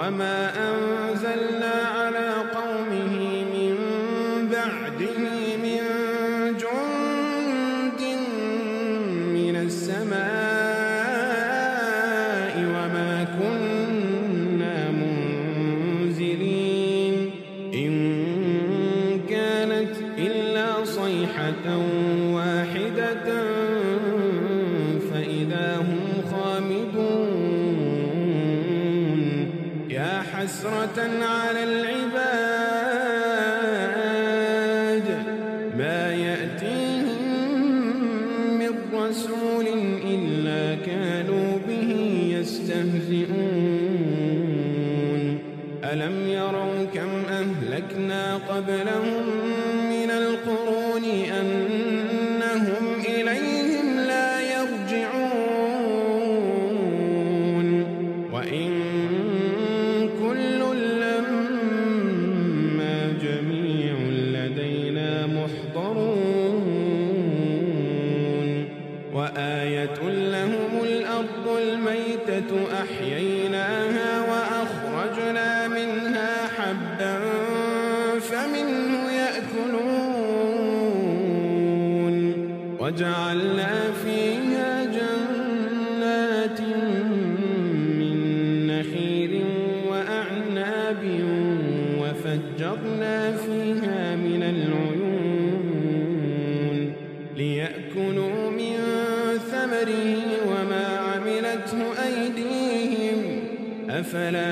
وما أنزلنا على قومه من بعده من جند من السماء وما كنا منزلين إن كانت إلا صيحة واحدة فإذا هم خامدون يا حسرة على العباد ما يأتيهم من رسول إلا كانوا به يستهزئون ألم يروا كم أهلكنا قبلهم من القرون أنهم إليهم لا يرجعون وإن كل لما جميع لدينا محضرون وآية لهم الأرض الميتة أحييناها وأخرجنا منها حبا فمنه يأكلون وجعلنا فيها جنات من نخيل وأعناب وفجرنا فيها من العيون ليأكلوا من ثمره وما عملته أيديهم أفلا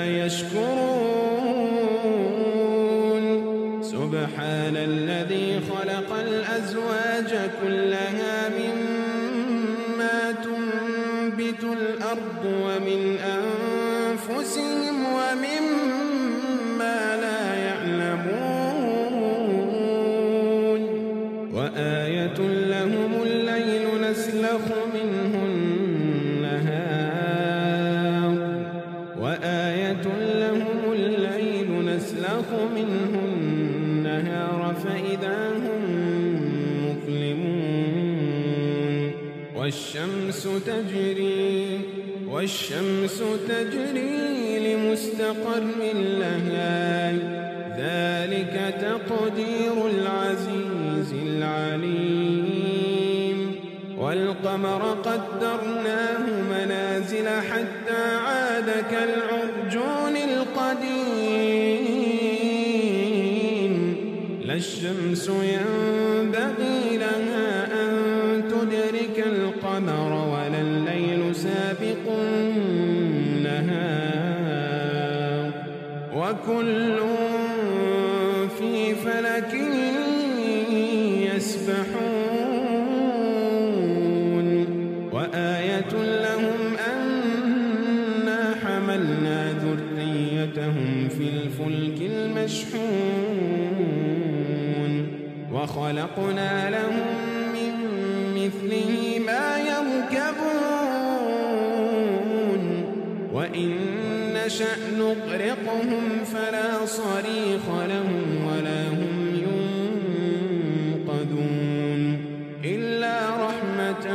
يشكرون سبحان الذي خلق الأزواج كلها مما تنبت الأرض ومن أنفسهم ومما لا يعلمون وآية لهم الليل نسلخ منه النهار وآية لهم الليل نسلخ منه النهار فإذا هم مظلمون والشمس تجري لمستقر لها ذلك تقدير العزيز العليم والقمر قدرناه منازل حتى عاد كالعرجون القديم لا الشمس ينبغي لها أن تدرك القمر ولا الليل سابق النهار وكل في فلك يسبحون وآية لهم أنا حملنا ذريتهم في الفلك المشحون وخلقنا لهم من مثله ما يركبون وإن نشأ نغرقهم فلا صريخ لهم ولا هم ينقذون إلا رحمة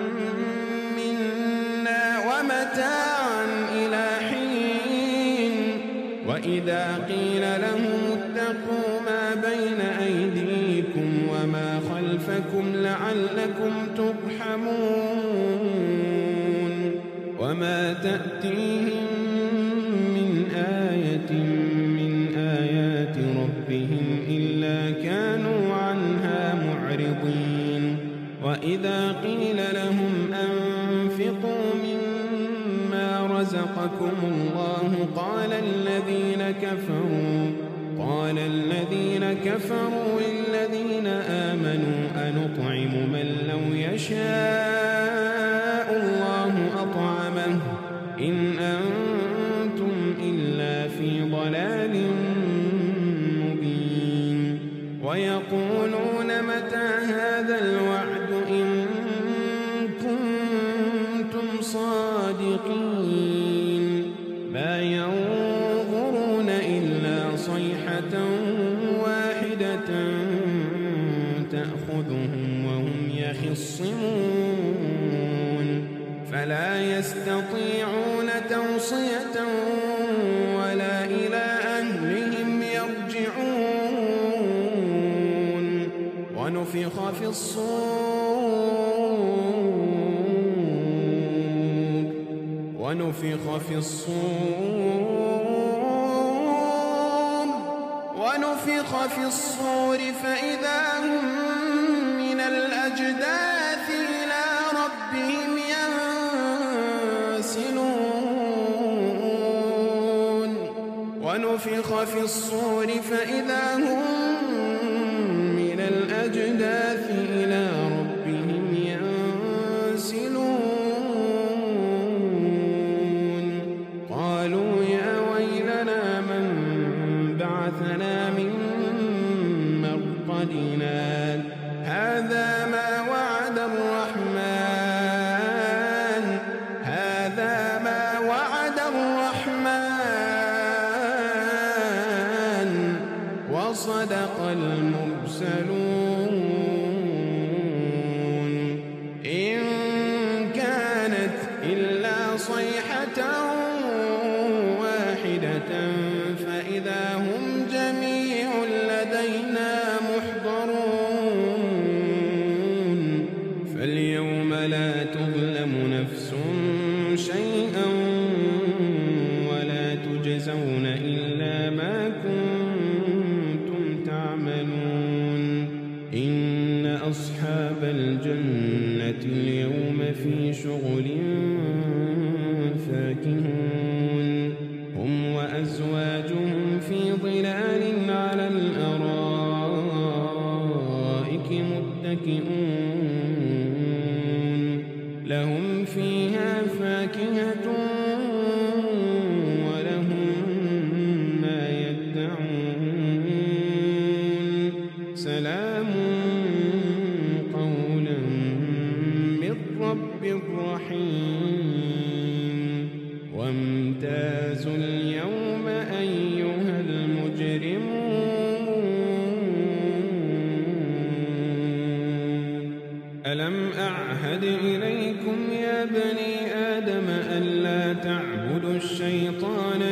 منا ومتاعا إلى حين وإذا قيل لهم اتقوا ما بين أيديكم وما خلفكم لعلكم ترحمون وما تأتيهم من آية من آيات ربهم إلا كانوا عنها معرضين وإذا قيل لهم أنفقوا مما رزقكم الله قال الذين كفروا للذين آمنوا أنطعم من لو يشاء الله أطعمه إن أنتم إلا في ضلال مبين ويقولون متى هذا الوعد إن كنتم صادقين ما ينظرون إلا صيحة واحدة تأخذهم وهم يخصمون فلا يستطيعون توصية ولا ونفخ في الصور فإذا هم من الأجداث إلى ربهم ينسلون ونفخ في الصور فإذا هم من الأجداث إلى ربهم ينسلون قالوا يا ويلنا من بعثنا من مرقدنا هذا ما وعد الرحمن وصدق المرسلون إن كانت إلا صيحة واحدة فإذا هم جميع لدينا محضرون فاليوم لا تظلم نفس شيئا ولا تجزون إلا ما كنتم تعملون إن أصحاب الجنة اليوم في شغل فاكهون هم وأزواجهم في ظلال على الأرائك متكئون لهم فيها فاكهة ولهم ما يدعون سلام قولا من رب رحيم وامتازوا اليوم أيها المجرمون ألم أعهد إليكم يا بني آدم ألا تعبدوا الشيطان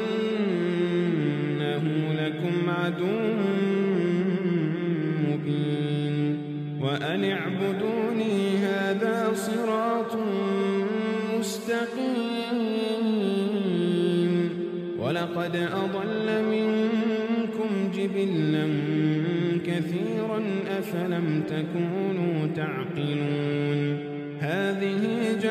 إنه لكم عدو مبين وأن اعبدوني هذا صراط مستقيم ولقد أضل منكم جبلا كثيرا أفلم تكونوا تعقلون هذه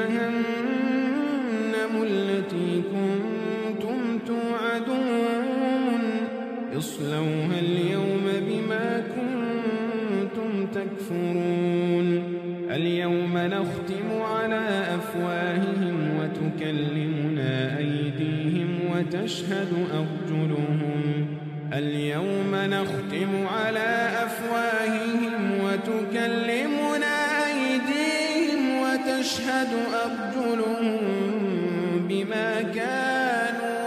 جهنم التي كنتم توعدون اصلوها اليوم بما كنتم تكفرون اليوم نختم على أفواههم وتكلمنا أيديهم وتشهد أرجلهم اليوم نختم على أفواههم وتكلمنا أيديهم وتشهد أرجلهم بما كانوا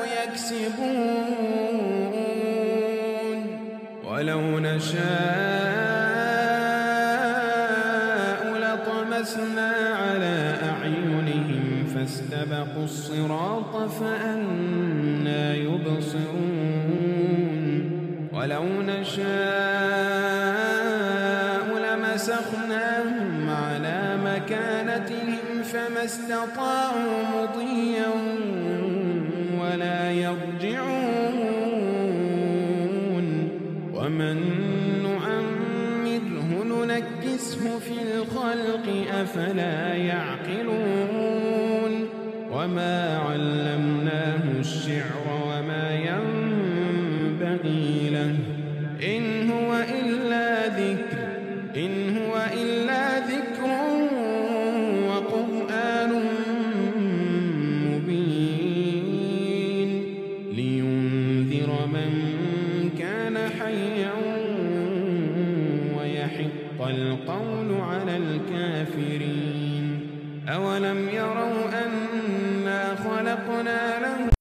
يكسبون ولو نشاء لطمسنا على أعينهم فاستبقوا الصراط فأنى يبصرون ولو نشاء لمسخناهم على مكانتهم فما استطاعوا مضيا ولا يرجعون ومن نعمره ننكسه في الخلق أفلا يعقلون وما علمناه الشعر وما ينبغي له إن هو إلا ذكر وقرآن مبين لينذر من كان حيا ويحق القول على الكافرين أولم يروا أنا خلقنا لهم